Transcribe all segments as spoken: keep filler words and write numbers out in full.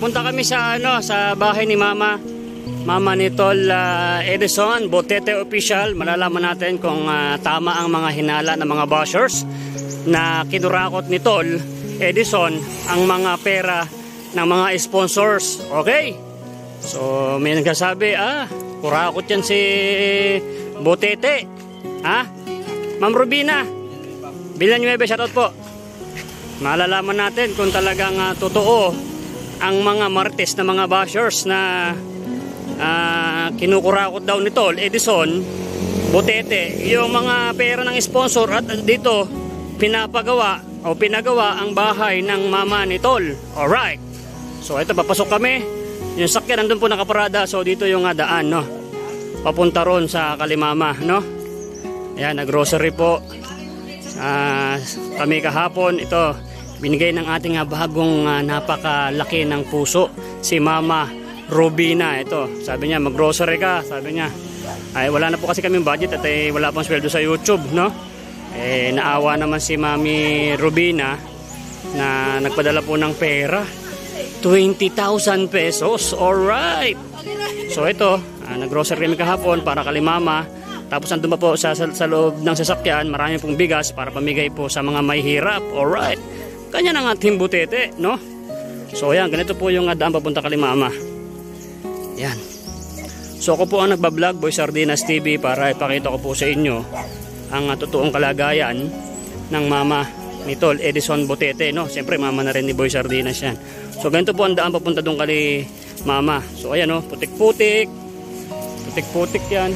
papunta kami sa ano sa bahay ni Mama. Mama ni Tol uh, Edison, Botete Official. Malalaman natin kung uh, tama ang mga hinala ng mga bashers na kinurakot ni Tol Edison ang mga pera ng mga sponsors. Okay? So may nagsasabi, ah, kurakot yan si Botete. Ha? Ma'am Rubina, Villanueva, shoutout po. Malalaman natin kung talagang uh, totoo ang mga martes na mga bashers na uh, kinukurakot daw ni Tol Edison Botete yung mga pera ng sponsor at dito pinapagawa o pinagawa ang bahay ng mama ni Tol. Alright, so ito papasok kami, yung sakyan nandun po nakaparada, so dito yung uh, daan, no, papunta ron sa Kalimama, no. Ayan, nag-grocery po uh, kami kahapon. Ito binigay ng ating uh, bagong uh, napakalaki ng puso, si Mama Rubina. Ito, sabi niya mag-grocery ka, sabi niya. Ay wala na po kasi kaming budget at eh, wala pang sweldo sa YouTube, no? Eh naawa naman si Mami Rubina na nagpadala po ng pera, twenty thousand pesos. Alright. So ito, uh, nag-grocery kami kahapon para Kalimama. Tapos nandun pa po sa, sa, sa loob ng sasakyan, marami pong bigas para pamigay po sa mga may hirap. Alright. Kanya ng ating Botete, no? So ayan, ganito po yung daan papunta Kalimama. Yan. So ako po ang nagbablog, Boy Sardinas T V, para ipakita ko po sa inyo ang uh, totoong kalagayan ng mama ni Tol Edison Botete, no? Siyempre mama na rin ni Boy Sardinas yan. So ganito po ang daan papunta doon kali mama. So ayan, no? Putik-putik. Putik-putik yan.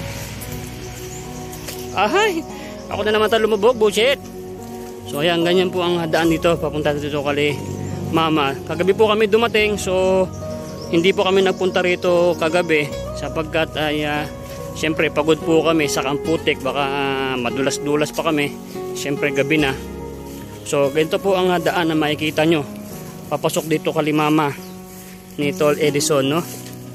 Ahay! Ako na naman tayo lumubog, bullshit! So ayan, ganyan po ang daan dito papunta dito kali mama. Kagabi po kami dumating, so hindi po kami nagpunta rito kagabi sapagkat ay uh, siyempre pagod po kami sa kamputik, baka uh, madulas-dulas pa kami, siyempre gabi na. So ganito po ang uh, daan na makikita nyo papasok dito kali mama ni Tol Edison, no?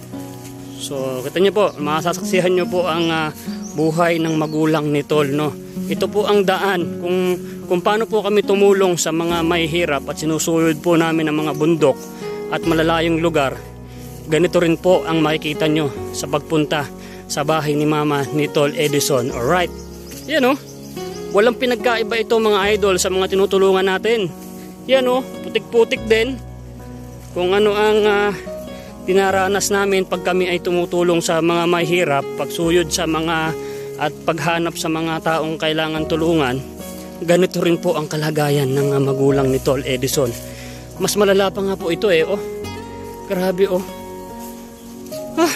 So kita nyo po, masasaksihan nyo po ang uh, buhay ng magulang ni Tol, no? Ito po ang daan kung kung paano po kami tumulong sa mga may hirap at sinusulod po namin ang mga bundok at malalayong lugar. Ganito rin po ang makikita nyo sa pagpunta sa bahay ni Mama ni Tol Edison. Alright. Yan o. Walang pinagkaiba ito mga idol sa mga tinutulungan natin. Yan o. Putik-putik din. Kung ano ang uh, dinaranas namin pag kami ay tumutulong sa mga may hirap, pagsuyod sa mga at paghanap sa mga taong kailangan tulungan. Ganito rin po ang kalagayan ng uh, magulang ni Tol Edison. Mas malala pa nga po ito eh, oh. Grabe, oh. Ah.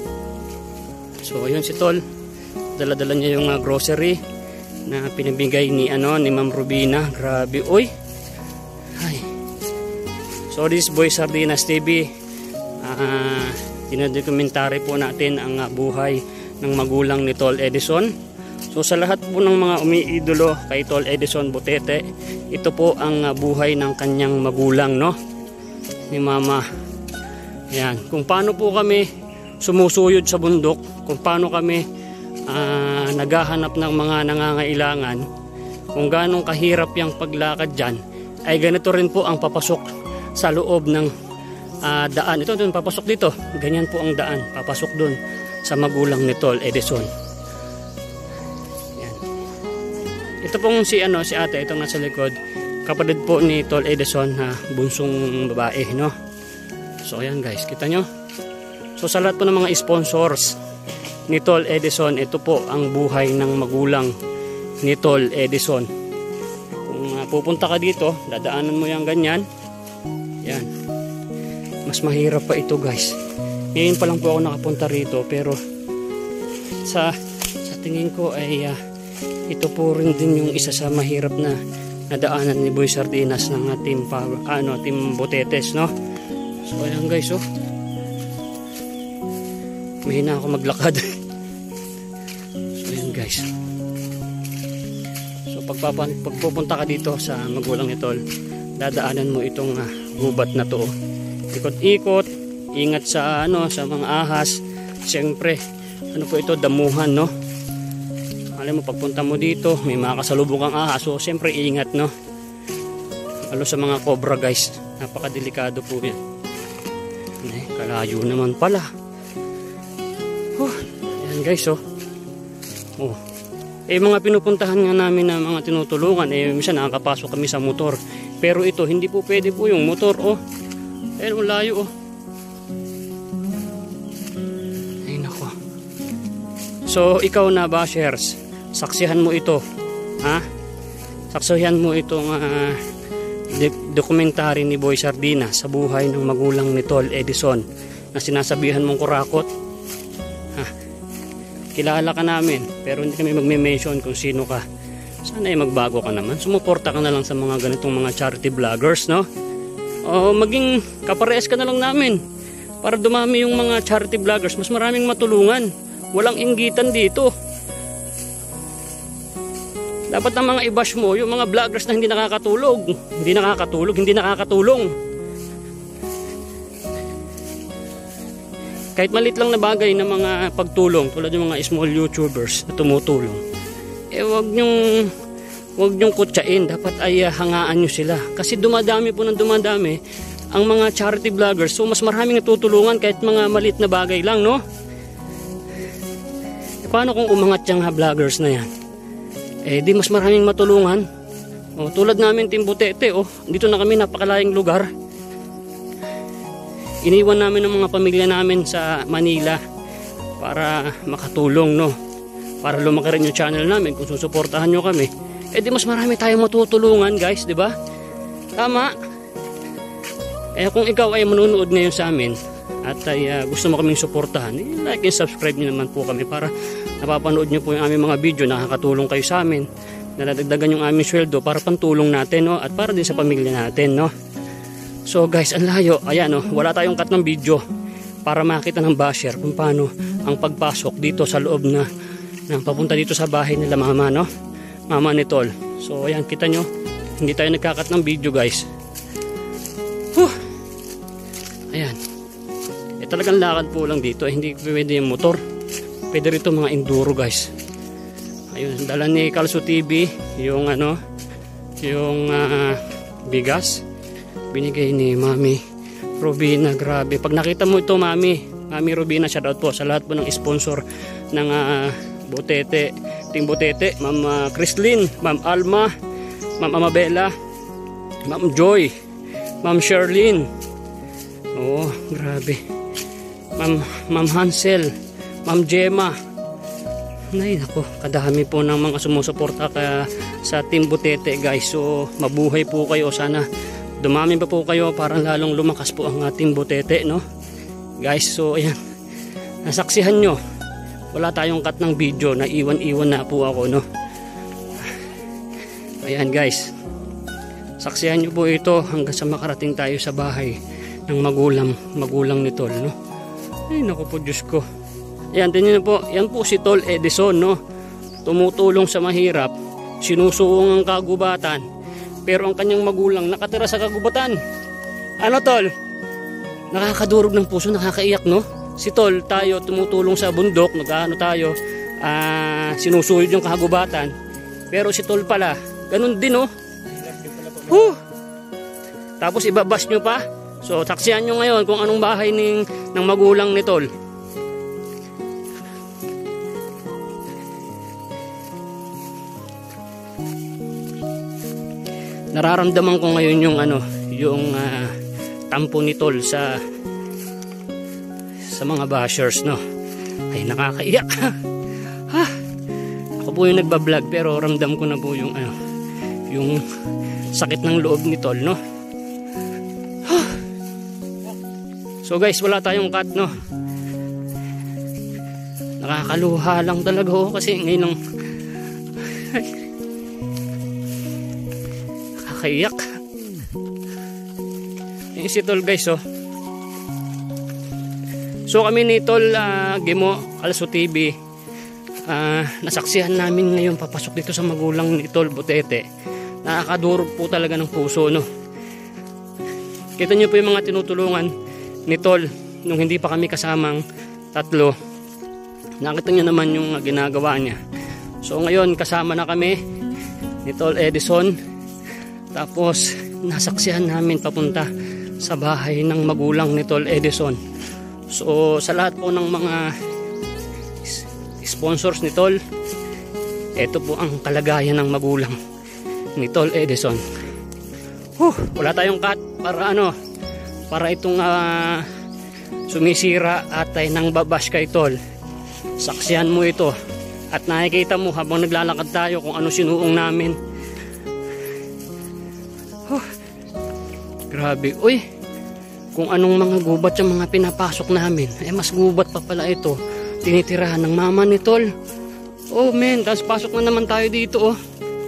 So, ayun si Tol. Dala-dala niya yung uh, grocery na pinabigay ni, ano, ni Ma'am Rubina. Grabe, oy. Ay. So, this Boy Sardinas T V. Uh, Dinadokumentary po natin ang uh, buhay ng magulang ni Tol Edison. So sa lahat po ng mga umiidolo kay Tol Edison Botete, ito po ang uh, buhay ng kanyang magulang, no? Ni Mama. Yan. Kung paano po kami sumusuyod sa bundok, kung paano kami uh, naghahanap ng mga nangangailangan, kung ganong kahirap yung paglakad dyan, ay ganito rin po ang papasok sa loob ng uh, daan. Ito doon, papasok dito. Ganyan po ang daan. Papasok doon sa magulang ni Tol Edison. Ito pong si ano si ate, itong nasa likod, kapatid po ni Tol Edison na bunsong babae, no? So ayan guys, kita nyo. So sa lahat po ng mga sponsors ni Tol Edison, ito po ang buhay ng magulang ni Tol Edison. Kung uh, pupunta ka dito, dadaanan mo yung ganyan. Yan. Mas mahirap pa ito guys. Ngayon pa lang po ako nakapunta rito, pero sa sa tingin ko ay uh, ito po rin din yung isa sa mahirap na nadaanan ni Boy Sardinas ng uh, team, pa, ano, team Botetes, no? So ayan guys, oh. Mahina ako maglakad. So ayan guys. So pagpapan, pagpupunta ka dito sa magulang ni Tol, dadaanan mo itong uh, gubat na to. Ikot-ikot, ingat sa ano, sa mga ahas. Siyempre, ano po ito, damuhan, no? Alam mo, pagpunta mo dito, may mga kasalubong kang ahas. So, siyempre, ingat, no? Lalo sa mga cobra, guys. Napakadelikado po yan. Eh, kalayo naman pala. Oh, ayan guys, oh. Oh. Eh, mga pinupuntahan nga namin na mga tinutulungan, eh, minsan nakakapasok kami sa motor. Pero ito, hindi po pwede po yung motor, oh. Ayan, ang layo, oh. Ay, nako. So, ikaw na bashers, saksihan mo ito, ha? Saksihan mo itong uh, dokumentary ni Boy Sardina sa buhay ng magulang ni Tol Edison na sinasabihan mong kurakot. Ha? Kilala ka namin, pero hindi kami magme-mention kung sino ka. Sana ay magbago ka naman. Sumuporta ka na lang sa mga ganitong mga charity vloggers, no? O maging kapares ka na lang namin para dumami yung mga charity vloggers. Mas maraming matulungan. Walang inggitan dito. Dapat ang mga i-bash mo yung mga vloggers na hindi nakakatulog. Hindi nakakatulog, hindi nakakatulong. Kahit malit lang na bagay na mga pagtulong, tulad ng mga small YouTubers na tumutulong, eh wag nyong, wag nyong kutsain. Dapat ay uh, hangaan nyo sila. Kasi dumadami po ng dumadami ang mga charity vloggers. So mas maraming natutulungan kahit mga malit na bagay lang, no? E, paano kung umangat yung vloggers na yan? Eh di mas maraming matulungan. O, tulad namin Team Butete, oh, dito na kami, napakalayang lugar. Iniwan namin ang mga pamilya namin sa Manila para makatulong, no? Para lumaki rin yung channel namin kung susuportahan nyo kami. Eh di mas marami tayong matutulungan, guys, di ba? Tama. Eh kung ikaw ay manunood ngayon sa amin at ay uh, gusto mo kaming suportahan, eh, like and subscribe nyo naman po kami para napapanood nyo po yung aming mga video, nakakatulong kayo sa amin, nadadagdagan yung aming sweldo para pantulong natin, no? At para din sa pamilya natin, no? So guys, ang layo. Ayan, no? Wala tayong cut ng video para makita ng basher kung paano ang pagpasok dito sa loob na ng papunta dito sa bahay nila mama, no? Mama ni Tol. So ayan, kita nyo, hindi tayo nagkakat ng video, guys. Huh. Ayan. Eh talagang lakad po lang dito, eh, hindi pwede yung motor. Pwede rito mga enduro, guys. Ayun, dala ni Kalso T V yung ano, yung uh, bigas binigay ni Mami Robina. Grabe, pag nakita mo ito, Mami Mami Robina, shoutout po sa lahat po ng sponsor ng uh, Butete, Team Butete, Ma'am uh, Chrislyn, Ma'am Alma, Ma'am Amabella, Ma'am Joy, Ma'am Sherlyn, oh grabe, Ma'am Ma'am Hansel, Ma'am Gemma. Ay nako, kadami po ng mga sumusuporta kaya sa Team Butete, guys. So mabuhay po kayo, sana dumami pa po kayo para lalong lumakas po ang Team Butete, no guys. So ayan, nasaksihan nyo, wala tayong cut ng video, na iwan-iwan na po ako, no. Ayan guys, saksihan nyo po ito hanggang sa makarating tayo sa bahay ng magulang magulang ni Tol, no. Ay naku po, Diyos ko. Ayan, tingnan po, yan po si Tol Edison, no? Tumutulong sa mahirap, sinusuong ang kagubatan, pero ang kanyang magulang nakatira sa kagubatan. Ano, Tol? Nakakadurog ng puso, nakakaiyak, no? Si Tol, tayo tumutulong sa bundok, nag-ano tayo, uh, sinusuyod yung kagubatan, pero si Tol pala, ganun din, no? Huh! Tapos ibabash nyo pa. So, taksihan nyo ngayon kung anong bahay ng, ng magulang ni Tol. Nararamdaman ko ngayon yung ano, yung uh, tampo ni Tol sa sa mga bashers, no. Ay nakakaiyak. Ha. Ako po yung nagba-vlog pero ramdam ko na po yung ano, yung sakit ng loob ni Tol, no. Ha. So guys, wala tayong cut, no. Nakakaluha lang talaga ako kasi ngayon lang nakakaiyak. Yung si Tol, guys, oh. So kami ni Tol uh, Gemo, Kalso T V, uh, nasaksihan namin ngayon papasok dito sa magulang ni Tol Butete. Nakakadurog po talaga ng puso, no. Kita nyo po yung mga tinutulungan ni Tol nung hindi pa kami kasamang tatlo. Nakita nyo naman yung ginagawa niya. So ngayon kasama na kami ni Tol Edison. Tapos nasaksihan namin papunta sa bahay ng magulang ni Tol Edison. So sa lahat po ng mga sponsors ni Tol, ito po ang kalagayan ng magulang ni Tol Edison. Huh, wala tayong cut para ano, para itong uh, sumisira at ay nang babash kay Tol. Saksihan mo ito at nakikita mo habang naglalakad tayo kung ano sinuong namin. Huh, grabe. Uy, kung anong mga gubat yung mga pinapasok namin, eh mas gubat pa pala ito. Tinitirahan ng mama ni Tol. Oh men, tapos pasok na naman tayo dito oh.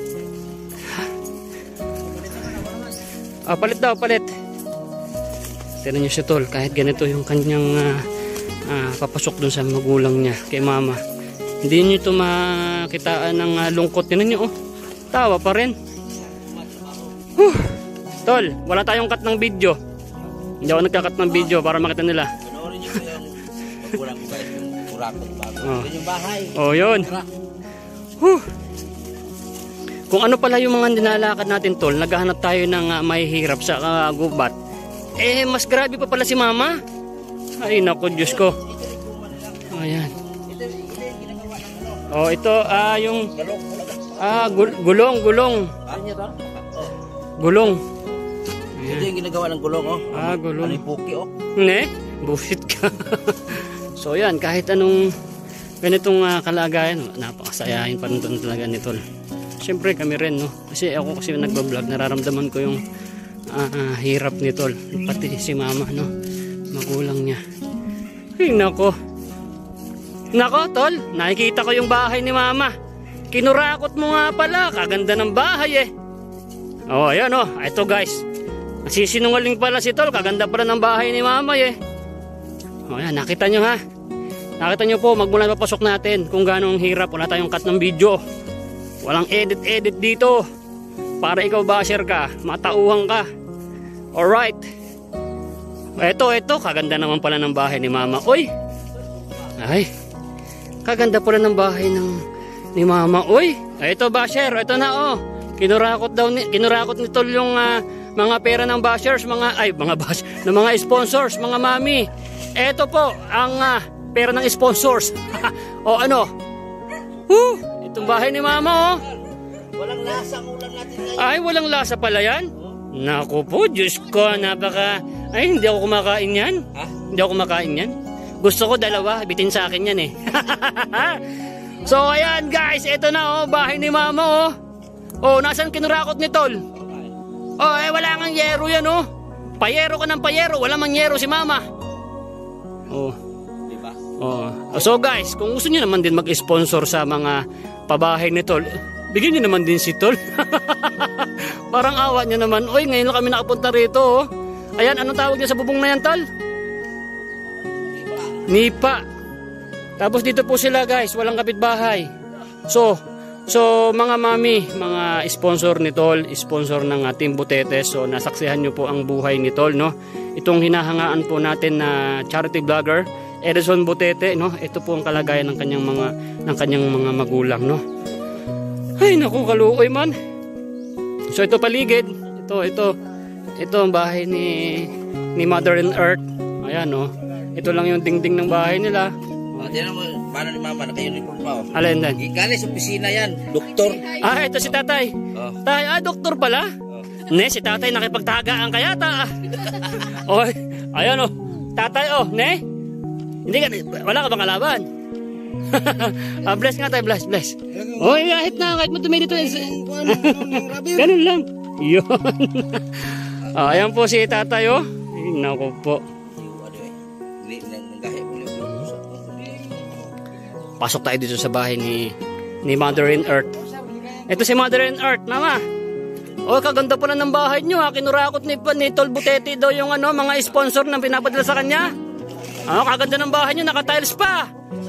Ah, palit daw, palit. Tignan niyo si Tol, kahit ganito yung kanyang uh, uh, papasok dun sa magulang niya, kay mama. Hindi niyo ito makitaan ng uh, lungkot. Tignan niyo oh, tawa pa rin. Huh. Tol, wala tayong cut ng video. Hindi ako nagka-cut ng video para makita nila. Panoorin niyo yung magulang ko guys, yung kurakot bago. Oh. Yung bahay. Oh, yun. Huh. Kung ano pala yung mga dinalakad natin, Tol, naghahanap tayo ng uh, mahihirap sa uh, gubat. Eh, mas grabe pa pala si mama. Ay, naku, Diyos ko. Ayan. Oh, ito, ah, uh, yung... Ah, gul gulong, gulong. Gulong. Ayan. Ito yung ginagawa ng gulong, oh. Ah, gulong. Ano yung puki, oh. Ne? Bullshit ka. So, yan, kahit anong ganitong uh, kalagayan, napakasayahin pa rin talaga ni Tol. Siyempre kami rin, no? Kasi ako kasi nagbablog, nararamdaman ko yung uh, uh, hirap ni Tol. Pati si mama, no? Magulang niya. Ay, nako. Nako, Tol, nakikita ko yung bahay ni mama. Kinurakot mo nga pala. Kaganda ng bahay, eh. Oh, ayan, oh. Ito, guys. Nasisinungaling pala si Tol. Kaganda pala ng bahay ni mama, eh. Oh, ayan, nakita nyo, ha? Nakita nyo po, magmula papasok natin kung gano'ng hirap. Wala tayong cut ng video. Walang edit-edit dito. Para ikaw basher ka, matauhan ka. Alright. Ito, ito, kaganda naman pala ng bahay ni mama. Uy! Ay, kaganda pala ng bahay ng, ni mama. Uy! Ito basher, ito na oh. Kinurakot daw ni, kinurakot ni Tol yung uh, mga pera ng bashers, mga, ay, mga bash, ng mga sponsors, mga mami. Ito po, ang uh, pera ng sponsors. O ano? Woo! Itong bahay ni mama, oh. Walang lasa ang ulam natin ngayon. Ay, walang lasa pala yan? Naku po, Diyos ko, napaka... Ay, hindi ako kumakain yan. Ha? Hindi ako kumakain yan. Gusto ko dalawa, bitin sa akin yan eh. So, ayan guys, ito na oh, bahay ni mama, oh. Oh, nasan kinurakot ni Tol? Oh, eh, wala kang yero yan, oh. Payero ka ng payero, wala mang yero si mama. Oh. Diba? Oh. So guys, kung gusto niyo naman din mag-sponsor sa mga pabahay ni Tol, bigyan niyo naman din si Tol. Parang awa niya naman. Oy, ngayon lang kami nakapunta rito, oh. Ayan, anong tawag niya sa bubong na yan, Tol? Nipa. Tapos dito po sila, guys, walang kapitbahay. So, so mga mami, mga sponsor ni Tol, sponsor ng uh, Team Butetes. So nasaksihan niyo po ang buhay ni Tol, no? Itong hinahangaan po natin na charity vlogger, Edison Butete, no? Ito po ang kalagayan ng kanyang mga ng kanyang mga magulang, no? Ay, naku, kaluoy man. So ito paligid, ito ito ito ang bahay ni ni Mother and Earth. Ayan, no? Ito lang yung dingding ng bahay nila. Oh, tinan mo, paano ni mama, naka-uniform pa, oh. Alin dan? Galing sa opisina yan, doktor. Ah, ito si tatay. Oh. Tay, ah, doktor pala. Oh. Ne, si tatay nakipagtagaan kaya ta. Oy, ayan oh. Tatay oh, ne? Hindi ka, wala ka bang kalaban? Ah, bless nga tayo, bless, bless. Oy, kahit na, kahit mo tumili dito. Ganun lang. Yun. Ah, ayan po si tatay oh. Ay, naku po. Pasok tayo dito sa bahay ni ni Mother and Earth. Ito si Mother and Earth, mama. Oh, kaganda pala ng bahay niyo, ha. Kinurakot ni, ni Tol Butete daw yung ano, mga sponsor na pinapadala sa kanya. Oh, kaganda ng bahay niyo, naka-tiles pa.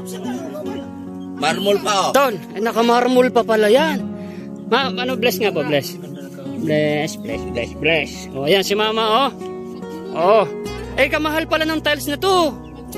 Marmol pa, oh. Tol, eh, naka-marmol pa pala yan. Ma, ano, bless nga po, bless. Bless, bless, bless, bless. Oh, ayan si mama, oh. Oh. Eh, kamahal pala ng tiles na to.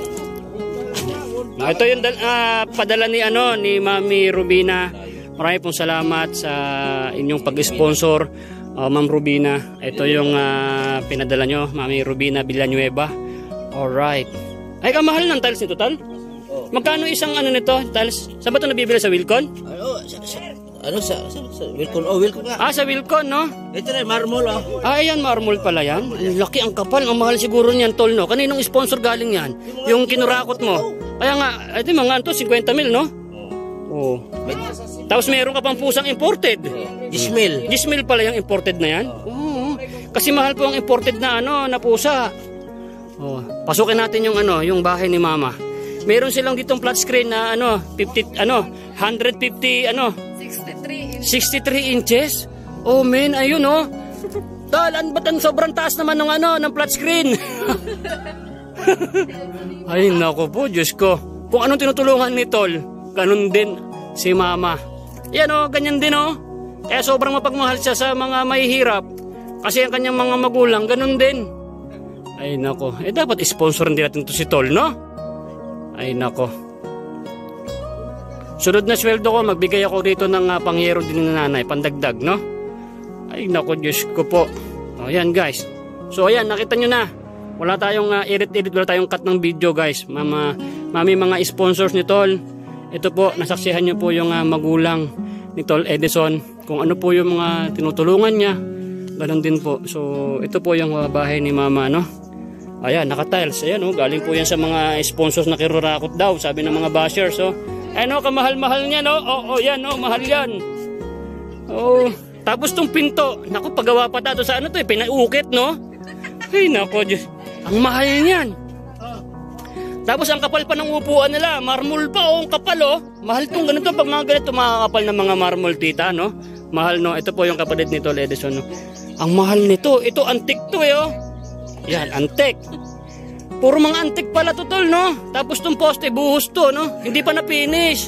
Ah, ito yung uh, padala ni ano ni Mami Rubina. Maraming pong salamat sa inyong pag-sponsor. Oh, Ma'am Rubina, ito yung uh, pinadala nyo, Mami Rubina Villanueva. Alright. Ay, kamahal ng tiles nito, Tal? Oh. Magkano isang ano nito, tiles? Saan ba ito nabibili, sa Wilcon? Ano, sa, sa, ano sa, sa, sa Wilcon? Oh, Wilcon nga. Ah, sa Wilcon, no? Ito na, marmol, oh. Ah, ayan, marmol pala yan. Ang laki, ang kapal, ang mahal siguro niyan, Tol, no? Kaninong sponsor galing yan? Yung kinurakot mo. Kaya nga, ito mga ano, fifty mil, no? Oo. Oh. Tapos meron ka pang pusang imported. Gismil. Gismil pala yung imported na yan? Oo. Kasi mahal po ang imported na ano, na pusa. Oh, pasukin natin yung ano, yung bahay ni Mama. Meron silang ditong flat screen na ano, fifty ano, one fifty ano, sixty-three inches. Oh man, ayun oh. Dalan ba't ang sobrang taas naman ng ano, ng flat screen. Ay nako po, Diyos ko. Kung anong tinutulungan ni Tol, ganun din si Mama. Yan oh, ganyan din oh. Kaya sobrang mapagmahal siya sa mga mahihirap. Kasi ang kanyang mga magulang, ganun din. Ay nako, eh dapat sponsor din natin to si Tol, no? Ay nako. Sunod na sweldo ko, magbigay ako dito ng uh, pangyero din ng nanay, pandagdag, no? Ay nako, Diyos ko po. O yan guys. So ayan, nakita nyo na. Wala tayong uh, edit-edit, wala tayong cut ng video guys. Mama, mami mga sponsors ni Tol. Ito po, nasaksihan nyo po yung uh, magulang ni Tol Edison. Kung ano po yung mga tinutulungan niya. Ganon din po. So ito po yung uh, bahay ni Mama, no? Ayan, naka-tiles. Ayan, oh, galing po yan sa mga sponsors na kirurakot daw, sabi ng mga bashers. Oh. Ayan, oh, kamahal-mahal niya, no? Oh, oh, yan, oh, mahal yan. Oh, tapos tong pinto. Naku, paggawa pa tato sa ano to, eh, pinaukit, no? Ay, naku, Diyos. Ang mahal niyan. Tapos ang kapal pa ng upuan nila, marmol pa, oh, ang kapal, oh. Mahal tong ganito, pag mga ganito, makakapal ng mga marmol, tita, no? Mahal, no? Ito po yung kapatid nito, Edison, no? Ang mahal nito, ito, antique to, eh, oh. Yan, antik. Puro mga antik pala to, Tol, no? Tapos tong poste, buhos to, no? Hindi pa na-finish.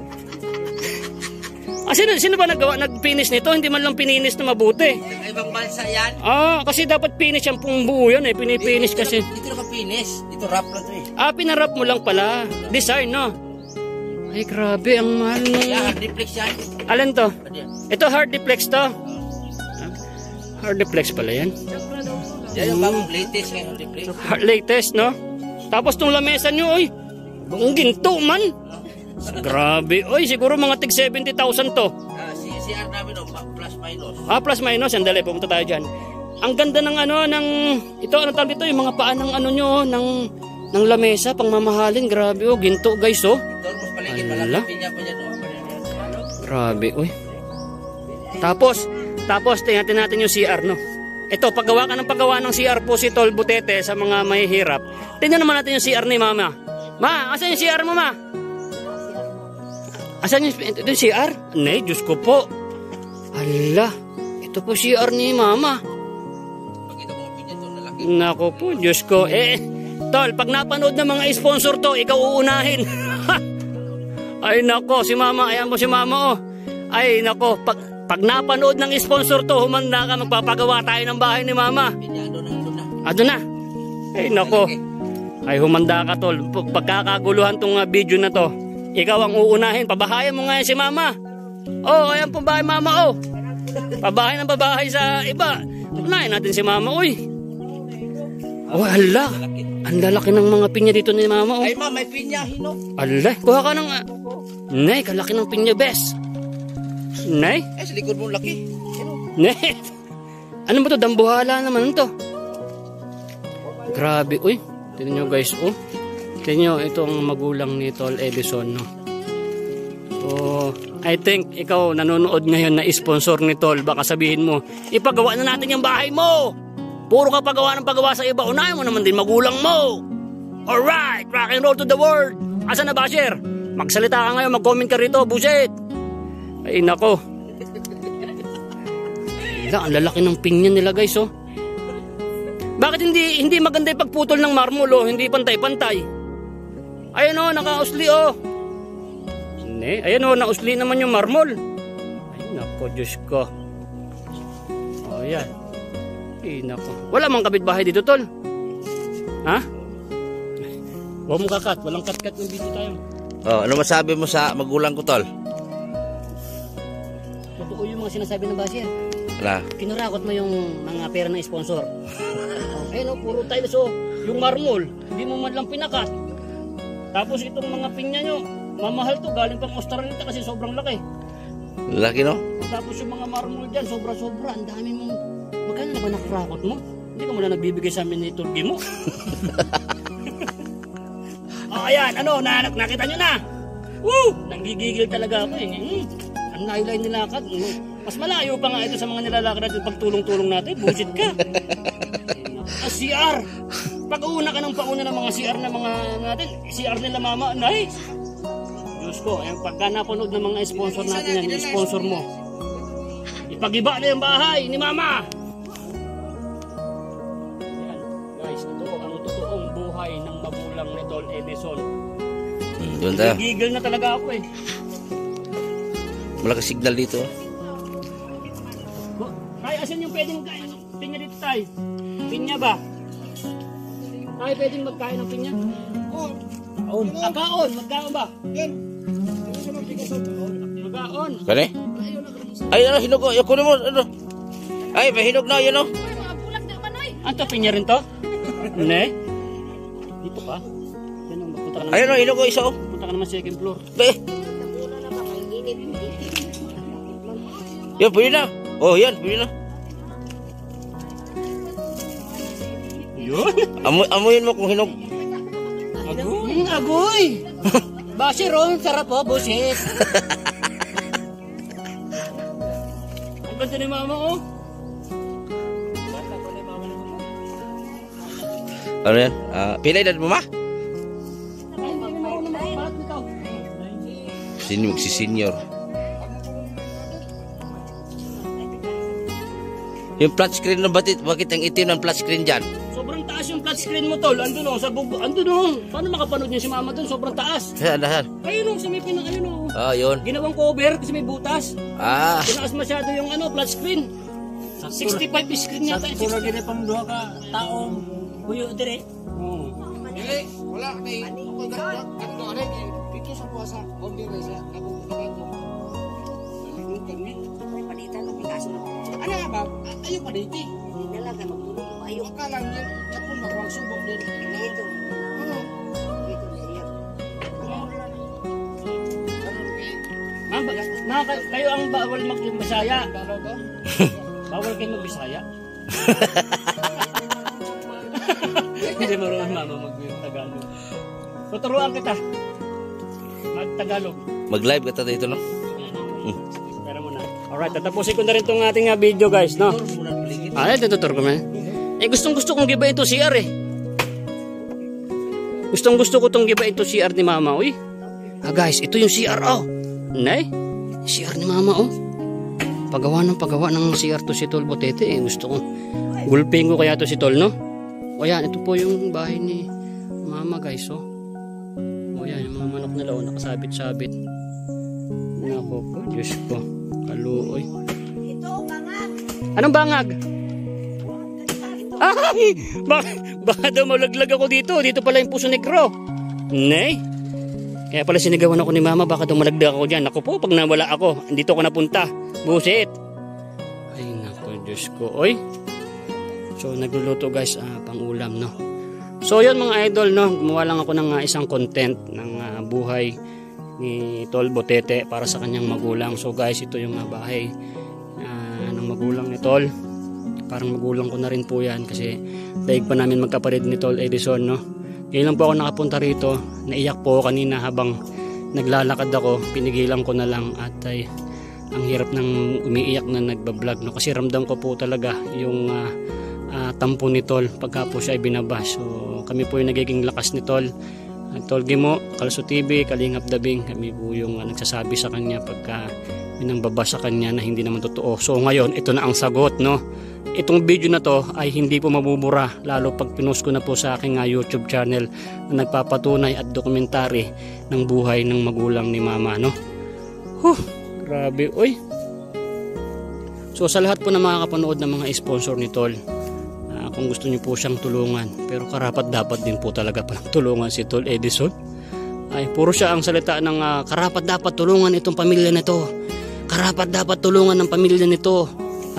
Ah, sino, sino ba nagawa, nag-finish nito? Hindi man lang pininis na mabuti. Ibang bansa yan? Ah, kasi dapat finish yan pong buo yan, eh. Pinipinish kasi. Dito na ka-finish. Dito rap lang to, eh. Ah, pinarap mo lang pala. Design, no? Ay, grabe, ang mahal nung... Yan, hardiplex yan. Alin to? Ito, hardiplex to. Hardiplex pala yan. Yan yung bagong latest ngayon, hardiplex. Latest, no? Tapos tong lamesa nyo, oy. Ang ginto, man. Grabe, oy. Siguro mga tig seventy thousand to. Ah, si C R namin, oh, plus minus. Ah, plus minus. Sandali, pumunta tayo dyan. Ang ganda ng ano, ng... Ito, ano tawag dito? Yung mga paa ng ano nyo, oh, ng, ng lamesa, pang mamahalin. Grabe, oh. Ginto, guys, oh. Tormos paligid, Ala. malapit niya pa dyan, oh. Grabe, oy. Tapos, tapos, tingnan natin yung C R, no? Ito, paggawa ka ng paggawa ng C R po si Tol Butete sa mga mahihirap. Tingnan naman natin yung C R ni Mama. Ma, asan yung C R mo, Ma? Asan yung, ito yung C R? Nay, Diyos ko po. Hala, ito po C R ni Mama. Pagkita mo opinion to, lalaki. Nako po, Diyos ko. Eh, Tol, pag napanood ng mga sponsor to, ikaw uunahin. Ay, nako, si Mama, ayan mo si Mama, oh. Ay, nako, pag... Pag napanood ng sponsor to, humanda ka, magpapagawa tayo ng bahay ni Mama. Doon na, doon na. Ah, doon na. Ay, nako. Ay, humanda ka, Tol. Pagkakaguluhan tong uh, video na to, ikaw ang uunahin. Pabahayan mo nga yan si Mama. Oh, ayan po bahay, Mama, oh. Pabahay ng pabahay sa iba. Unahin natin si Mama, uy. Oh, hala. Ang lalaki ng mga pinya dito ni Mama, oh. Ay, Ma, may pinya, hino. Ala, kuha ka ng... Uh, Nay, kalaki ng pinya, bes. Nay? Eh, sa likod mo laki. Nay? Ano ba to? Dambuhala naman to. Grabe, uy. Tignan nyo guys, oh. Tignan nyo, ito ang magulang ni Tol Edison, no. So, I think ikaw nanonood ngayon na sponsor ni Tol, baka sabihin mo, ipagawa na natin yung bahay mo. Puro ka pagawa ng pagawa sa iba, unahin mo naman din magulang mo. Alright, rock and roll to the world. Asa na, Basher? Magsalita ka ngayon, mag-comment ka rito, buset. Ay nako. Ang lalaki ng pinya nila guys, oh. Bakit hindi hindi maganda yung pagputol ng marmol, oh? Hindi pantay-pantay. Ayun, oh, nakausli, oh. Hindi, ayun, oh, nausli naman yung marmol. Ay nako, Diyos ko. Oh, yan. Ay nako. Wala mang kapitbahay dito, Tol. Ha? Huwag mo kakat, walang kat-kat ng video tayo. Oh, ano masabi mo sa magulang ko, Tol? Totoo yung mga sinasabi ng Basher. Na. Kinurakot mo yung mga pera ng sponsor. Eh no, puro tiles oh. Yung marmol, hindi mo man lang pinakat. Tapos itong mga pinya nyo, mamahal to, galing pang Australia kasi sobrang laki. Laki no? Tapos yung mga marmol dyan, sobra-sobra. Ang dami mong... Magkano na ba nakrakot mo? Hindi ka mo na nagbibigay sa amin ni Turgi mo. Oh, ayan, ano, na, nakita nyo na. Woo! Nanggigigil talaga ako eh. Hmm, ang laylay nilakad. Mas malayo pa nga ito sa mga nilalakad natin pagtulong-tulong natin. Bullshit ka. Ah, C R. Pag-uuna ka ng pauna ng mga C R na mga natin, C R nila mama, nice. Diyos ko, yung pagka napanood ng mga sponsor natin yan, yung sponsor mo, ipag-iba na yung bahay ni mama. Yan, guys, ito ang totoong buhay ng magulang ni Tol Edison. Hmm, doon tayo. Gigil na talaga ako eh. Malakas signal dito. Tay, asan yung pwedeng kain ng pinya dito, tay? Pinya ba? Tay, pwedeng magkain ng pinya? Oo. Kaon. Ah, kaon. Magkaon ba? Yan. Magkaon. Kani? Ay, ano, hinog ko. Kunin mo, ano. Ay, may hinog na, yun, no? Anto, pinya rin to? Ne? Dito ka? Yan, punta ka naman. Ayun, no, hinog ko, isa, oh. Punta ka naman second floor. Be. Yan, pwede na. Oh, yan, pwede na. Yun? Amoy, amoyin mo kung hinog. Agoy. Mm, agoy. Basi ron, sarap po, busit. Ang ganda ni mama, oh. Ano yan? Uh, pilay na mo, ma? Sini magsi-senior. Yung flat screen na batit, bakit ang itim ng flat screen dyan? Sobrang taas yung flat screen mo, tol. Andun o, sa bug... Andun o. Paano makapanood niya si mama dun? Sobrang taas. Saan, saan? Ayun o, sa may pinang ayun o. Ah, yun. Ginawang cover kasi may butas. Ah. Tinaas masyado yung ano, flat screen. sixty-five screen yata. Sa puro gini pang duha ka taong kuyo dire. Oo. Dili, wala kay ako ganto are kay dito sa puasa on dire sa nabubukan ko. Nabubukan ni. May palitan ng pikas mo. Ano ba? Ayo pa dito. Hindi na lang ka magtulong mo. Ayaw. Akala niya kapon magwang subok din. Dito. Ano? Dito siya. Karon kay Ma'am, baga, mga kayo, kayo ang bawal mag-Bisaya. balo to. Bawal kayo mag-Bisaya. Hindi marunong mama mag-Tagalog. Tuturuan kita. Mag-Tagalog. Mag-live ka dito, no? Pero muna. Alright, tatapusin ko na rin itong ating uh, video guys, no? Ah, ito tutur ko man. Eh, gustong gusto kong giba ito C R eh. Gustong gusto ko itong giba ito C R ni mama, uy. Ah guys, ito yung C R, oh. Nay, C R ni mama, oh. Pagawa ng pagawa ng C R to si Tol Botete, eh. Gusto ko. Gulping ko kaya to si Tol, no? O yan, ito po yung bahay ni mama guys, oh. O yan, yung mga manok nila, oh, nakasabit-sabit. Nako po, Diyos ko. Kaluoy. Ito, bangag. Anong bangag? Ay! Baka, baka daw malaglag ako dito. Dito pala yung Puso Negro. Nay? Kaya pala sinigawan ako ni mama. Baka daw malaglag ako dyan. Ako po, pag nawala ako, dito ako napunta. Busit. Ay, nako, Diyos ko. Oy. So, nagluluto guys, uh, pang ulam, no? So, yun mga idol, no? Gumawa lang ako ng uh, isang content ng uh, buhay ni Tol Botete para sa kanyang magulang. So, guys, ito yung uh, bahay uh, ng magulang ni Tol. Parang magulang ko na rin po yan kasi daig pa namin magkaparid ni Tol Edison, no? Ngayon lang po ako nakapunta rito. Naiyak po kanina habang naglalakad ako. Pinigilan ko na lang at ay ang hirap ng umiiyak na nagbablog, no? Kasi ramdam ko po talaga yung uh, uh, tampo ni Tol pagka po siya ay binabas. So kami po yung nagiging lakas ni Tol. At Tol Gimo, Kalso T V, Kalingap Dabing, kami po yung uh, nagsasabi sa kanya pagka minambabas sa kanya na hindi naman totoo. So ngayon, ito na ang sagot, no? Itong video na to ay hindi po mabubura lalo pag pinost ko na po sa aking uh, YouTube channel na nagpapatunay at dokumentary ng buhay ng magulang ni mama, no? Huh, grabe, oy. So sa lahat po na makakapanood ng mga sponsor ni Tol, uh, kung gusto niyo po siyang tulungan, pero karapat dapat din po talaga palang tulungan si Tol Edison. Ay puro siya ang salita ng uh, karapat dapat tulungan itong pamilya nito. Karapat dapat tulungan ng pamilya nito.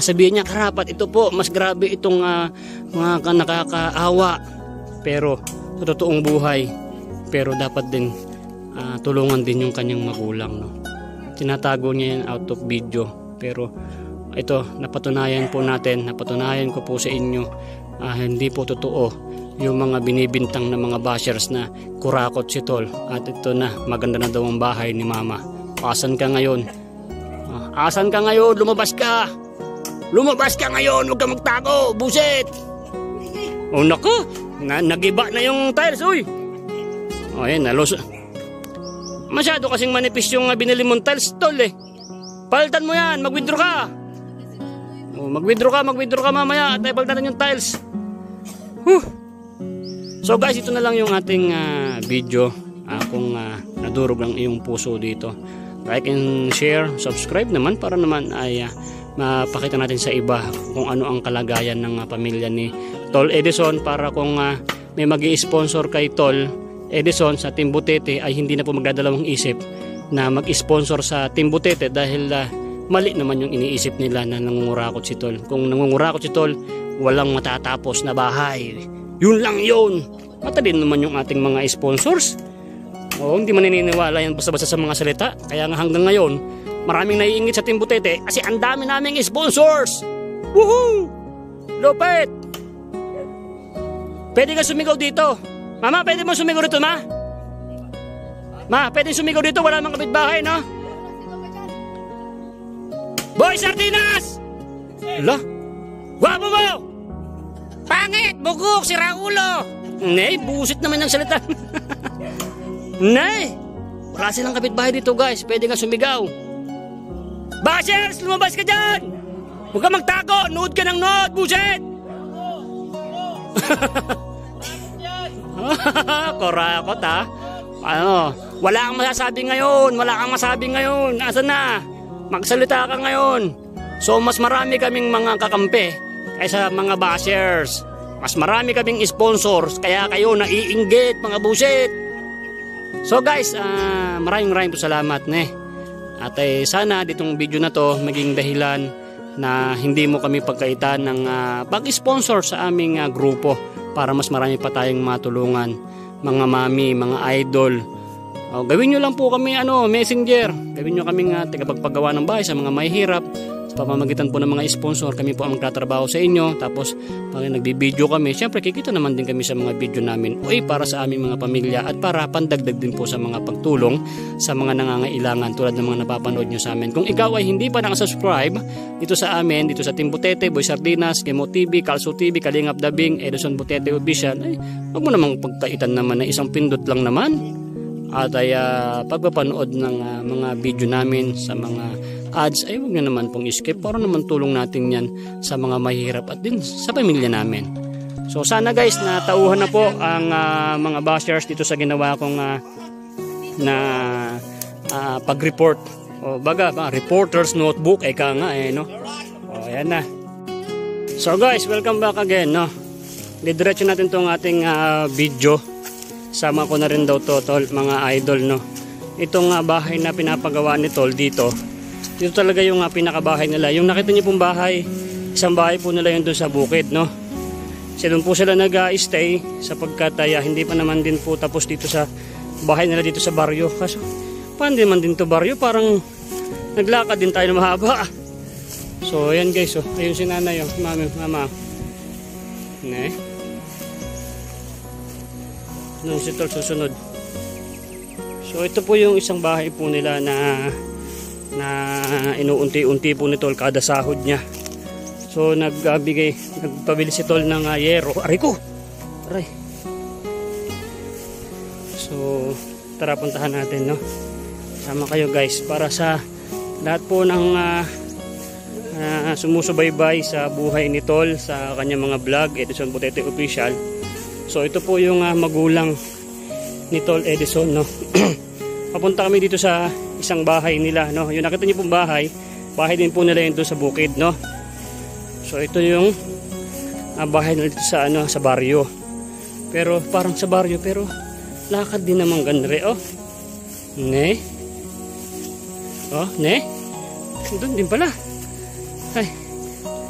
sabihin niya karapat, ito po mas grabe itong uh, mga nakakaawa, pero sa totoong buhay, pero dapat din uh, tulungan din yung kanyang magulang, no? Tinatago niya yan out of video, pero ito napatunayan po natin, napatunayan ko po sa inyo, uh, hindi po totoo yung mga binibintang na mga bashers na kurakot si Tol, at ito na, maganda na daw ang bahay ni Mama. Asan ka ngayon? Uh, asan ka ngayon? Lumabas ka! Lumabas ka ngayon! Huwag ka magtago! Buset! Oh naku! Na, nagiba na yung tiles, uy! O yan, nalos. Masyado kasing manipis yung binili mong tiles, Tol, eh. Palitan mo yan! Mag-withdraw ka! O, mag-withdraw ka, mag-withdraw ka mamaya at palitan natin yung tiles. Huh! So guys, ito na lang yung ating uh, video. Uh, kung uh, nadurog ang iyong puso dito, like and share, subscribe naman para naman ay uh, mapakita natin sa iba kung ano ang kalagayan ng uh, pamilya ni Tol Edison, para kung uh, may magi-sponsor kay Tol Edison sa Team Butete ay hindi na po magdadalawang isip na mag-sponsor sa Team Butete, dahil uh, mali naman yung iniisip nila na nangungurakot si Tol. Kung nangungurakot si Tol, walang matatapos na bahay. Yun lang yun. Matalin naman yung ating mga sponsors. O, hindi maniniwala yan basta-basta sa mga salita. Kaya nga hanggang ngayon, maraming naiingit sa Team Butete kasi ang dami naming sponsors. Woohoo! Lupit! Pwede ka sumigaw dito. Mama, pwede mo sumigaw dito, ma? Ma, pwede sumigaw dito. Wala mang kapitbahay, no? Boy Sardinas! Ala? Guwapo mo! Pangit! Bugok! Sira ulo! Nay, busit naman ng salita. Nay! Wala silang kapitbahay dito, guys. Pwede nga sumigaw. Bashers! Lumabas ka dyan! Huwag ka magtago! Nood ka ng nood! Busit! Korakot, ha? Ano? Wala kang masasabi ngayon! Wala kang masabi ngayon! Asan na? Magsalita ka ngayon! So, mas marami kaming mga kakampi kaysa mga bashers. Mas marami kaming sponsors, kaya kayo naiinggit, mga buset. So guys, uh, maraming maraming po salamat, ne. At eh, sana ditong video na to maging dahilan na hindi mo kami pagkaitan ng uh, pag-sponsor sa aming uh, grupo, para mas marami pa tayong matulungan, mga mami, mga idol. O, gawin nyo lang po kami ano, messenger. Gawin nyo kaming uh, tagapagpagawa ng bahay sa mga mahihirap. Sa pamamagitan po ng mga sponsor, kami po ang magtatrabaho sa inyo. Tapos pag nagbibideo kami, syempre kikita naman din kami sa mga video namin, uy, para sa aming mga pamilya at para pandagdag din po sa mga pagtulong sa mga nangangailangan tulad ng mga napapanood nyo sa amin. Kung ikaw ay hindi pa nakasubscribe dito sa amin, dito sa Team Butete, Boy Sardinas, Gemo T V, Kalso T V, Kalingap Dabing, Edison Butete Official, ay huwag mo namang pagkaitan naman na isang pindot lang naman at ay uh, pagpapanood ng uh, mga video namin sa mga ads, ay huwag nyo naman pong skip para naman tulong natin yan sa mga mahirap at din sa pamilya namin. So sana guys, natauhan na po ang uh, mga bashers dito sa ginawa kong uh, na uh, pag-report o baga, uh, reporter's notebook, eka nga eh, no? O ayan na. So guys, welcome back again, no? Didiretso natin tong ating uh, video. Sama ko na rin daw to, tol, mga idol, no? Itong uh, bahay na pinapagawa ni Tol dito, dito talaga yung uh, pinakabahay nila. Yung nakita niyo pong bahay, isang bahay po nila yun doon sa bukid, no? Kasi doon po sila nag-stay sapagkat uh, hindi pa naman din po tapos dito sa bahay nila dito sa baryo. Kaso, paano din man din to baryo? Parang naglakad din tayo na mahaba. So, ayan guys, oh. Ayun si nanay, oh. Mami, mama. Ne? Nung si Tol susunod. So, ito po yung isang bahay po nila na na inuunti-unti po ni Tol kada sahod niya. So nagbigay, nagpabili si Tol ng uh, yero. Aray ko! Aray. So tara, puntahan natin, no? Sama kayo guys para sa lahat po ng uh, uh, sumusubaybay sa buhay ni Tol sa kanyang mga vlog, Edison Butete Official. So ito po yung uh, magulang ni Tol Edison, no? Papunta kami dito sa isang bahay nila, no? Yung nakita niyo pong bahay, bahay din po nila yun doon sa bukid, no? So ito yung uh, bahay nila dito sa ano, sa baryo. Pero parang sa baryo pero lakad din naman ganre, oh. Ne? Oh, ne? Doon din pala. Ay,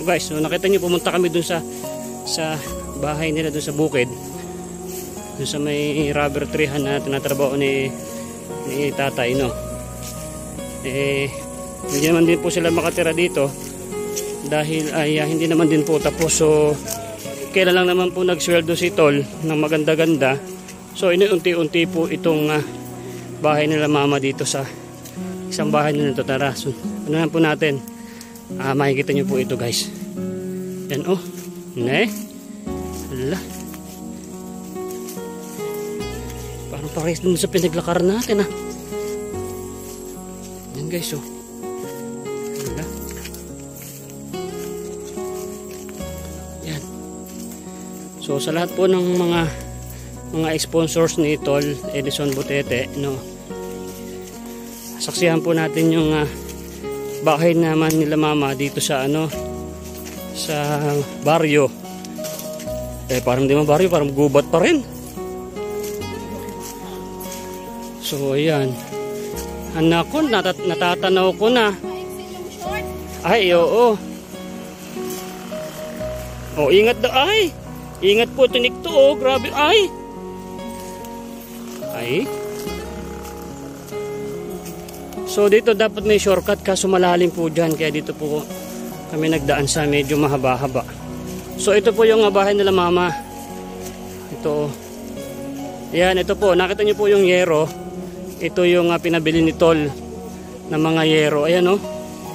guys, so nakita nyo pumunta kami dun sa sa bahay nila dun sa bukid. Dun sa may rubber treehan na tinatrabaho ni, ni tatay, no. Eh, hindi naman din po sila makatira dito dahil ay uh, hindi naman din po tapos. So, kailan lang naman po nagsweldo si Tol ng maganda-ganda. So, inuunti-unti po itong uh, bahay nila mama dito sa isang bahay nila ito. Tara, so, ano lang po natin. Ah, makikita nyo po ito guys. Yan oh. Ne? Hala. Parang pares dun sa pinaglakar natin ah. Yan guys oh. Hala. Yan. So sa lahat po ng mga mga sponsors ni Tol Edison Butete, no. Saksihan po natin yung uh, bahay naman nila mama dito sa ano sa baryo. Eh parang di man baryo, parang gubat pa rin. So ayan. Anak ko, natat natatanaw ko na. Ay, oo. Oh, ingat daw. Ay, ingat po tinik to. Oh, grabe. Ay. Ay. So dito dapat may shortcut kaso malalim po dyan. Kaya dito po kami nagdaan sa medyo mahaba-haba. So ito po yung bahay nila mama. Ito. Yan, ito po. Nakita niyo po yung yero. Ito yung uh, pinabili ni Tol na mga yero. Ayan oh.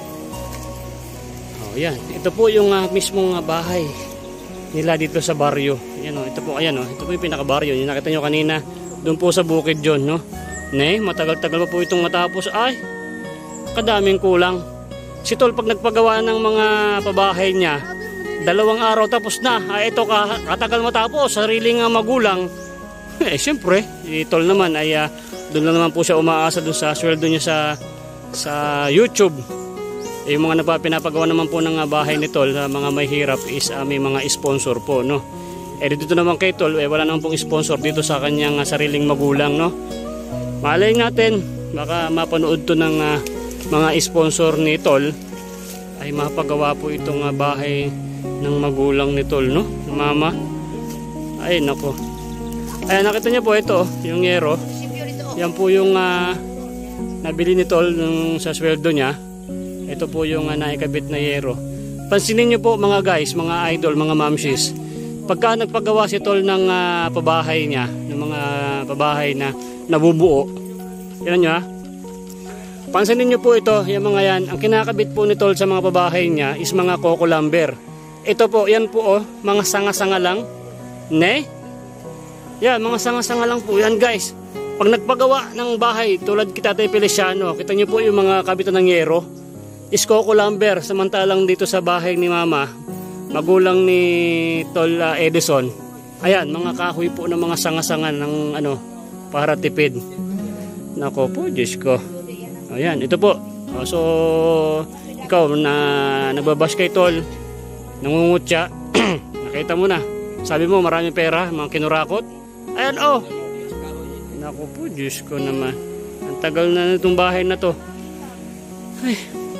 Oh, yan. Ito po yung uh, mismong uh, bahay nila dito sa baryo. Ayan oh. Ito po, ayan oh. Ito po yung pinaka-baryo. Yung nakita nyo kanina, doon po sa bukid yun, no? Ne, matagal-tagal pa po itong matapos. Ay, kadaming kulang. Si Tol pag nagpagawa ng mga pabahay niya, dalawang araw tapos na. Ay, ito katagal matapos. Sariling uh, magulang. Eh, siyempre, si Tol naman ay uh, doon lang naman po siya umaasa doon sa sweldo niya sa sa YouTube. Eh, yung mga napapinapagawa naman po ng uh, bahay ni Tol, uh, mga may hirap is uh, may mga sponsor po, no? Eh, dito naman kay Tol, eh, wala naman pong sponsor dito sa kanyang uh, sariling magulang, no? Malay natin, baka mapanood to ng uh, mga sponsor ni Tol, ay mapagawa po itong uh, bahay ng magulang ni Tol, no? Mama. Ay, nako. Ay, nakita niyo po ito, yung yero. Yan po yung uh, nabili ni Tol nung sa sweldo niya. Ito po yung uh, naikabit na yero. Pansinin niyo po mga guys, mga idol, mga mamsis. Pagka nagpagawa si Tol ng uh, pabahay niya, ng mga pabahay na nabubuo. Yan niyo ha. Pansinin niyo po ito, yung mga yan. Ang kinakabit po ni Tol sa mga pabahay niya is mga coco lumber. Ito po, yan po oh, mga sanga-sanga lang. Ne? Yan, mga sanga-sanga lang po yan guys. Pag nagpagawa ng bahay tulad kita Tatay Feliciano, kita nyo po yung mga kabitan ng yero is coco lumber. Samantalang dito sa bahay ni mama, magulang ni Tol uh, Edison, ayan, mga kahoy po ng mga sanga-sanga ng ano, para tipid. Nako po, Diyos ko. Ayan, ito po. So ikaw na nagbabash kay Tol, nangungutya, nakita mo na, sabi mo maraming pera, mga kinurakot. Ayan oh. Naku po, Diyos ko naman. Ang tagal na itong bahay na to. Ay.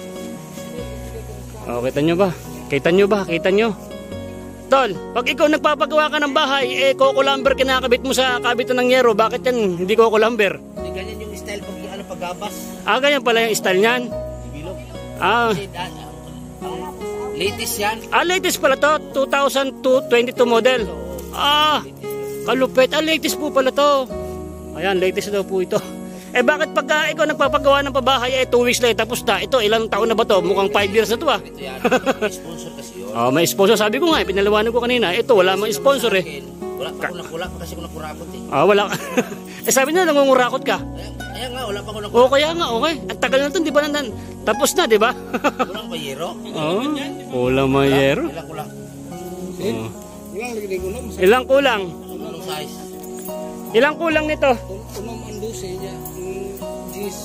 Oh, kita nyo ba? Kita nyo ba? Kita nyo? Tol, pag ikaw nagpapagawa ka ng bahay, eh coco lumber kinakabit mo sa kabitan ng yero. Bakit yan hindi coco lumber? Hindi ganyan yung style pag ano, paggabas. Ah, ganyan pala yung style niyan. Bilog. Ah. Kasi, uh, uh, latest yan. Ah, latest pala to. two thousand twenty-two model. Ah, kalupit. Ah, latest po pala to. Ayan, latest daw po ito. Eh bakit pagka ikaw nagpapagawa ng pabahay, eh two weeks later tapos na. Ito, ilang taon na ba to? Mukhang five years na to ah. Ito yan. May sponsor kasi yun. Oh, may sponsor. Sabi ko nga, eh, pinaliwanag ko kanina. Ito, wala mang sponsor eh. Wala pa ako nakulak kasi ako nakurakot eh. Ah, wala. Eh sabi niya, nangungurakot ka. Ayan, ayan nga, wala pa ako nakulak. Oo, kaya nga, okay. Ang tagal na ito, di ba nandan? Tapos na, di ba? Kulang ba yero? Oo, kulang mayero. Ilang kulang? Oh. Ilang lagi din unom. Ilang kulang? Anong size? Ilang kulang nito? Unom ang dose niya. Jeez.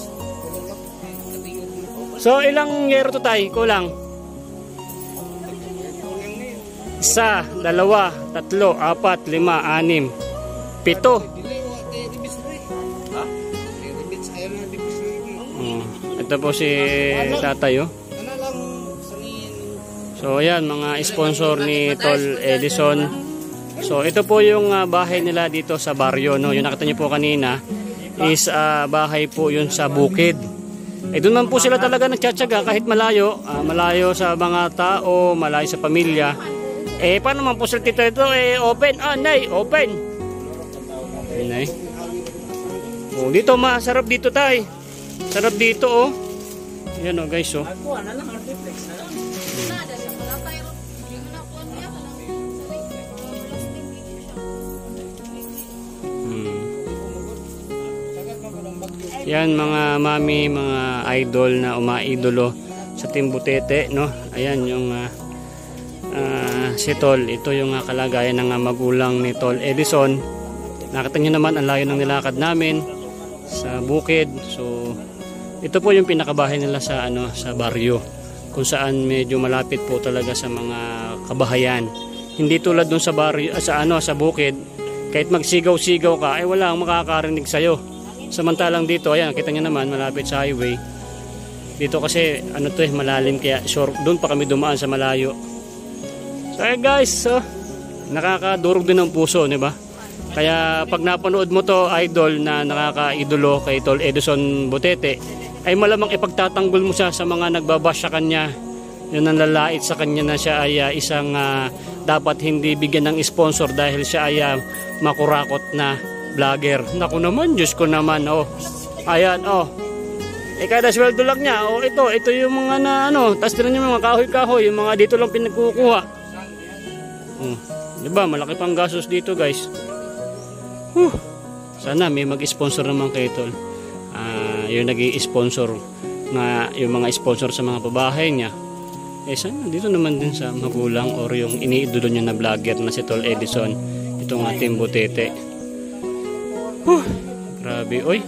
So, ilang yero to tay? Kulang? Isa, dalawa, tatlo, apat, lima, anim, pito. Ha? Oh, ito po si tatay oh. So ayan, mga sponsor ni Tol Edison. So ito po yung uh, bahay nila dito sa baryo, no. Yung nakita niyo po kanina is uh, bahay po yun sa bukid. Eh doon man po sila talaga nagtsatsaga kahit malayo, uh, malayo sa mga tao, malayo sa pamilya. Eh paano man po sila dito ito, eh open, ah nay, open. Nay. Oh, dito masarap dito tay. Sarap dito oh. Yan oh guys oh. Yan mga mami, mga idol na umaidolo sa Team Butete, no? Ayan yung uh, uh, si Tol, ito yung uh, kalagayan ng uh, magulang ni Tol Edison. Nakita niyo naman ang layo ng nilakad namin sa bukid. So ito po yung pinakabahay nila sa ano sa baryo, kung saan medyo malapit po talaga sa mga kabahayan. Hindi tulad dun sa baryo, sa ano sa bukid, kahit magsigaw-sigaw ka ay wala ang makakarinig sa iyo. Samantalang dito, ayan, kita nyo naman, malapit sa highway. Dito kasi, ano to eh, malalim, kaya sure, doon pa kami dumaan sa malayo. So, ayan guys, so, nakakadurog din ng puso, di ba? Kaya, pag napanood mo to, idol, na nakakaidolo kay Tol Edison Butete, ay malamang ipagtatanggol mo siya sa mga nagbabash sa kanya. Yun ang lalait sa kanya na siya ay uh, isang uh, dapat hindi bigyan ng sponsor dahil siya ay uh, makurakot na vlogger. Naku naman, Diyos ko naman, oh. Ayan, oh. Eh, kada sweldo lang niya, oh, ito, ito yung mga na, ano, tas din yung mga kahoy-kahoy, yung mga dito lang pinagkukuha. Oh, diba, malaki pang gastos dito, guys. Huh. Sana may mag-sponsor naman kay Tol. Uh, yung nag-i-sponsor na yung mga sponsor sa mga pabahay niya. Eh, sana dito naman din sa magulang or yung iniidolo niya na vlogger na si Tol Edison. Itong ating Butete. Huh, grabe, oy.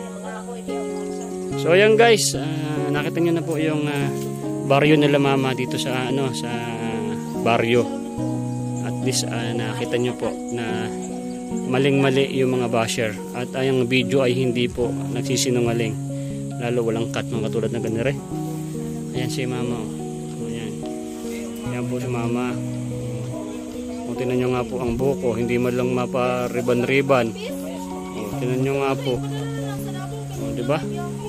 So ayan guys, uh, nakita niyo na po yung uh, baryo nila mama dito sa ano sa baryo. At least uh, nakita niyo po na maling-mali yung mga basher. At ang video ay hindi po nagsisinungaling. Lalo walang cut mga katulad ng ganire. Ayan si mama. Ayan. Ayan po si mama. O, tingnan nyo nga po ang buko, hindi man lang mapa-riban-riban. Tingnan nyo nga po. O, diba?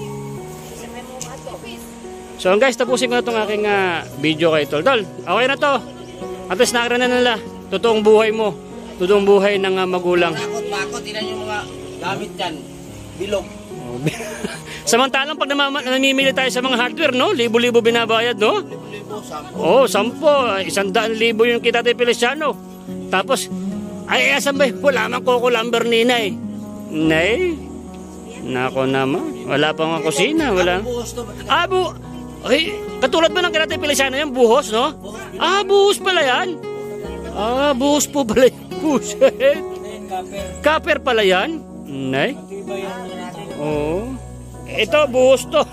So guys, tapusin ko na itong aking uh, video kay Tol. Tol, okay na to. At least nakita na nila. Totoong buhay mo. Totoong buhay ng uh, magulang. Bakot-bakot, tingnan yung mga gamit dyan. Bilog. Samantalang pag namimili tayo sa mga hardware, no? Libo-libo binabayad, no? Libo-libo, sampo. Oo, oh, sampo. Isang daan libo yung kita tayo Feliciano. Tapos, ay, asan ba? Wala mang Coco Lumber nina eh. Nay, nako naman. Wala pang mga kusina. Wala. Ah, bu... Ay, katulad ba ng kinatay Feliciano yan? Buhos, no? Ah, buhos pala yan. Ah, buhos po pala yan. Buset. Copper pala yan. Nay. Oo. Ito, buhos to.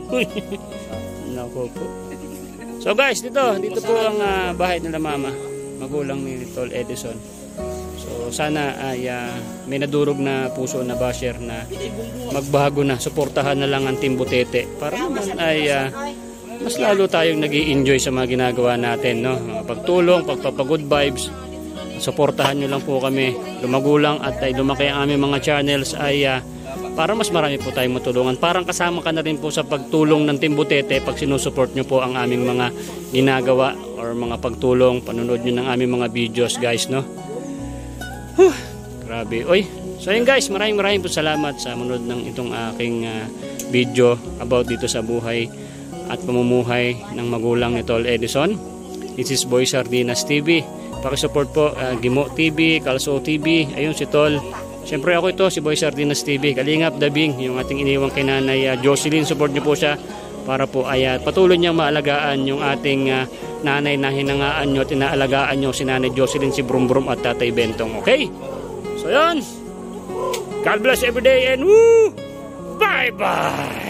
Nako po. So guys, dito. Dito po ang uh, bahay nila mama. Magulang ni Tol Edison. So sana ay uh, may nadurog na puso na basher na magbago na, suportahan na lang ang Team Butete para naman ay uh, mas lalo tayong nag-i-enjoy sa mga ginagawa natin, no? Pagtulong, pagpapag-good vibes. Suportahan nyo lang po kami, lumagulang at ay lumaki ang aming mga channels ay uh, para mas marami po tayong matulungan. Parang kasama ka na rin po sa pagtulong ng Team Butete pag sinusuport nyo po ang aming mga ginagawa or mga pagtulong, panonood nyo ng aming mga videos, guys, no? Huh, grabe. Oy. So yun guys, maraming maraming po salamat sa manood ng itong aking uh, video about dito sa buhay at pamumuhay ng magulang ni Tol Edison. This is Boy Sardinas T V. Paki-support po uh, Gimo T V, Kalso T V. Ayun si Tol. Siyempre ako ito, si Boy Sardinas T V. Kalingap Dabing, yung ating iniwang kay Nanay uh, Jocelyn. Support niyo po siya para po ay uh, patuloy niyang maalagaan yung ating uh, nanay na hinangaan nyo at inaalagaan nyo si Nanay Jocelyn, si Brum Brum at Tatay Bentong. Okay? So yun. God bless every day and woo! Bye bye!